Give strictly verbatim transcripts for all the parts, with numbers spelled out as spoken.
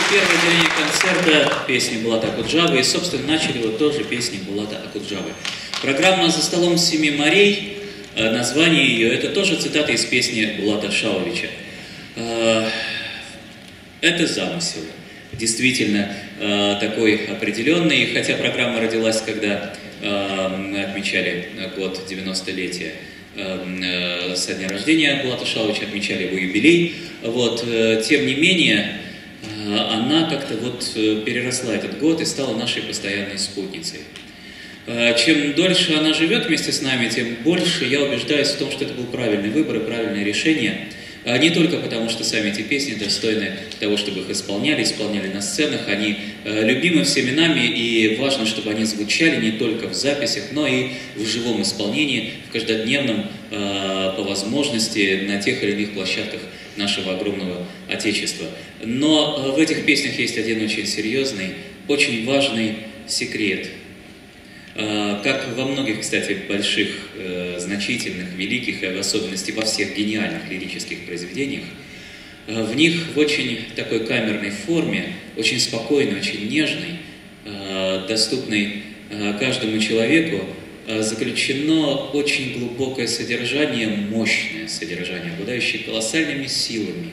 первое отделение концерта песни Булата Акуджавы, и, собственно, начали вот тоже песни Булата Акуджавы. Программа «За столом семи морей», название ее, это тоже цитата из песни Булата Шаовича. Это замысел, действительно такой определенный, хотя программа родилась, когда мы отмечали год девяностолетия со дня рождения Булата Шаовича, отмечали его юбилей, вот, тем не менее, она как-то вот переросла этот год и стала нашей постоянной спутницей. Чем дольше она живет вместе с нами, тем больше я убеждаюсь в том, что это был правильный выбор и правильное решение. Не только потому, что сами эти песни достойны того, чтобы их исполняли, исполняли на сценах, они любимы всеми нами, и важно, чтобы они звучали не только в записях, но и в живом исполнении, в каждодневном, по возможности, на тех или иных площадках нашего огромного Отечества. Но в этих песнях есть один очень серьезный, очень важный секрет. Как во многих, кстати, больших, значительных, великих, и в особенности во всех гениальных лирических произведениях, в них в очень такой камерной форме, очень спокойной, очень нежной, доступной каждому человеку, заключено очень глубокое содержание, мощное содержание, обладающее колоссальными силами.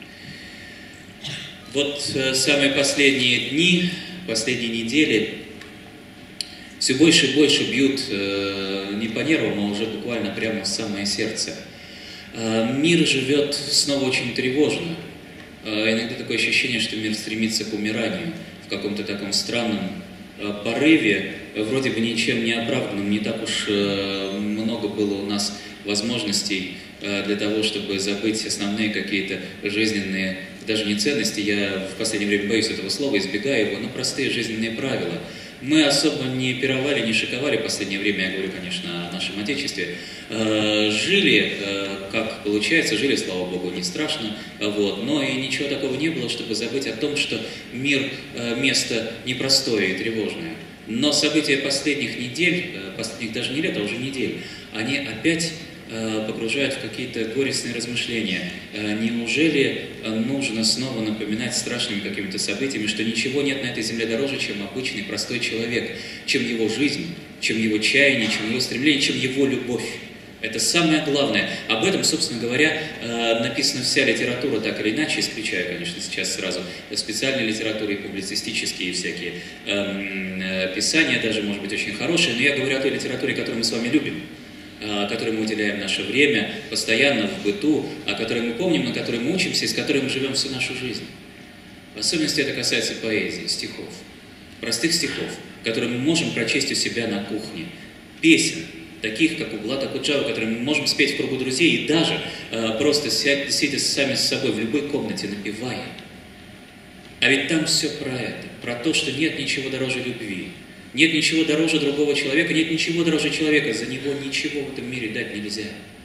Вот самые последние дни, последние недели все больше и больше бьют э, не по нервам, а уже буквально прямо в самое сердце. Э, мир живет снова очень тревожно. Э, иногда такое ощущение, что мир стремится к умиранию в каком-то таком странном э, порыве, вроде бы ничем не оправданном. Не так уж э, много было у нас возможностей э, для того, чтобы забыть основные какие-то жизненные, даже не ценности, я в последнее время боюсь этого слова, избегаю его, но простые жизненные правила. Мы особо не пировали, не шиковали в последнее время, я говорю, конечно, о нашем Отечестве. Жили, как получается, жили, слава Богу, не страшно, вот, но и ничего такого не было, чтобы забыть о том, что мир – место непростое и тревожное. Но события последних недель, последних даже не лет, а уже недель, они опять погружают в какие-то горестные размышления. Неужели нужно снова напоминать страшными какими-то событиями, что ничего нет на этой земле дороже, чем обычный простой человек, чем его жизнь, чем его чаяние, чем его стремление, чем его любовь? Это самое главное. Об этом, собственно говоря, написана вся литература, так или иначе, исключая, конечно, сейчас сразу специальные литературы и публицистические всякие э, писания, даже, может быть, очень хорошие, но я говорю о той литературе, которую мы с вами любим, которой мы уделяем наше время, постоянно в быту, о которой мы помним, на которой мы учимся и с которой мы живем всю нашу жизнь. В особенности это касается поэзии, стихов, простых стихов, которые мы можем прочесть у себя на кухне, песен, таких, как у Булата Акуджавы, которые мы можем спеть в кругу друзей и даже э, просто сядь, сидя сами с собой в любой комнате, напевая. А ведь там все про это, про то, что нет ничего дороже любви. Нет ничего дороже другого человека, нет ничего дороже человека, за него ничего в этом мире дать нельзя.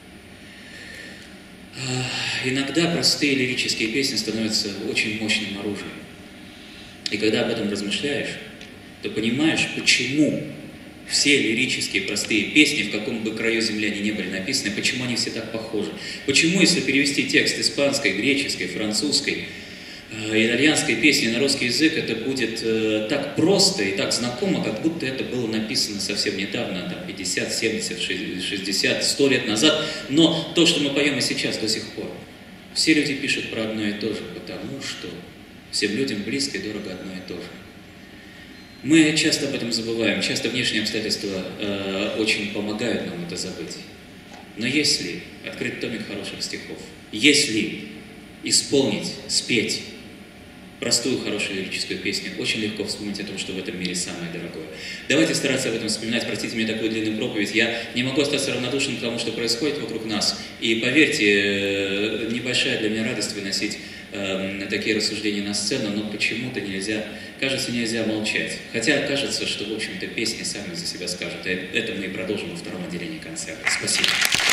Иногда простые лирические песни становятся очень мощным оружием. И когда об этом размышляешь, то понимаешь, почему все лирические простые песни, в каком бы краю земли они не были написаны, почему они все так похожи. Почему, если перевести текст испанской, греческой, французской, итальянской песни на русский язык, это будет э, так просто и так знакомо, как будто это было написано совсем недавно, там, пятьдесят, семьдесят, шестьдесят, сто лет назад. Но то, что мы поем и сейчас до сих пор, все люди пишут про одно и то же, потому что всем людям близко и дорого одно и то же. Мы часто об этом забываем, часто внешние обстоятельства э, очень помогают нам это забыть. Но если открыть томик хороших стихов, если исполнить, спеть простую, хорошую лирическую песню, очень легко вспомнить о том, что в этом мире самое дорогое. Давайте стараться об этом вспоминать. Простите мне такую длинную проповедь. Я не могу остаться равнодушным к тому, что происходит вокруг нас. И поверьте, небольшая для меня радость выносить э, такие рассуждения на сцену, но почему-то нельзя, кажется, нельзя молчать. Хотя кажется, что, в общем-то, песни сами за себя скажут. И это мы и продолжим во втором отделении концерта. Спасибо.